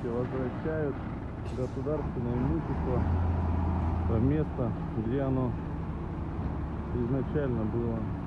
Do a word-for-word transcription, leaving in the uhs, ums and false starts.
собственники возвращают государственное имущество в место, где оно изначально было.